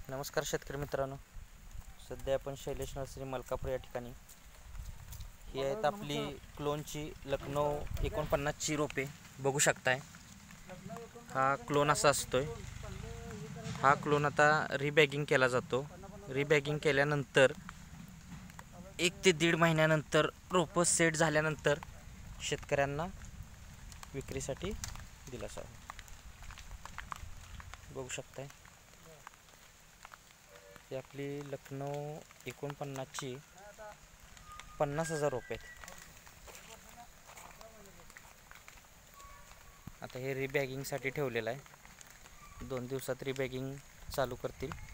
नमस्कार शेतकरी मित्रांनो, सध्या आपण शैलेश नर्सरी मलकापूर या ठिकाणी ही आहेत आपली क्लोनची लखनौ 49ची रोपे बघू शकताय। हा क्लोन असा असतोय। हा क्लोन आता रिबॅगिंग केला जातो। रिबॅगिंग केल्यानंतर 1 ते 1.5 महिन्यानंतर रोपं सेट झाल्यानंतर शेतकऱ्यांना विक्रीसाठी दिला जातो। बघू शकताय ही आपली लखनौ 49ची 50,000 रोपे आहेत। आता हे रिबॅगिंगसाठी ठेवलेलं आहे। 2 दिवसात रिबॅगिंग चालू करतील।